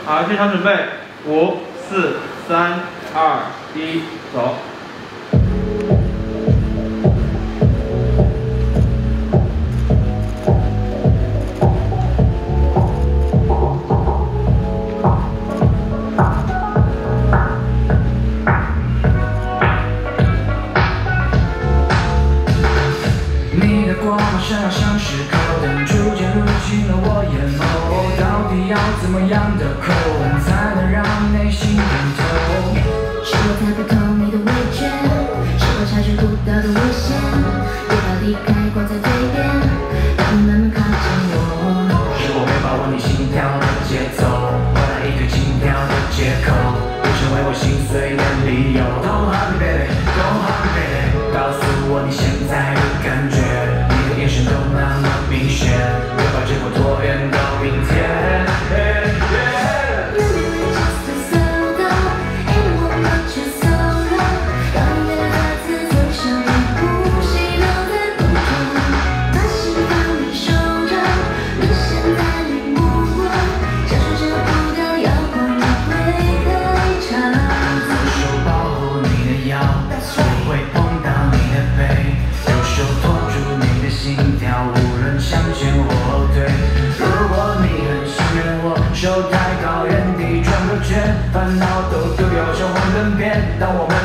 好，现场准备，5、4、3、2、1，走。 闪耀像是口灯，逐渐入侵了我眼眸。到底要怎么样的口吻才能让你内心点头？ 是我猜不透你的味觉，是我察觉不到的危险。别把离开挂在嘴边，让你慢慢靠近我。 是我没把握你心跳的节奏，换来一堆轻佻的借口，不成为我心碎的理由。Don't hurt me baby, don't hurt me baby， 告诉我你现在的感觉。 眼神都那么明显，别把结果拖延到明天。手抬高，原地转个圈，烦恼都丢掉，交换灯片。当我们